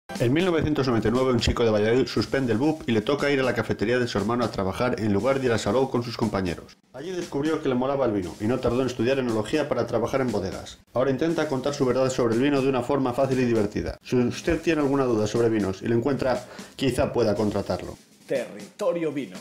En 1999 un chico de Valladolid suspende el BUP y le toca ir a la cafetería de su hermano a trabajar en lugar de ir a Salou con sus compañeros. Allí descubrió que le molaba el vino y no tardó en estudiar enología para trabajar en bodegas. Ahora intenta contar su verdad sobre el vino de una forma fácil y divertida. Si usted tiene alguna duda sobre vinos y lo encuentra, quizá pueda contratarlo. Territorio Vino.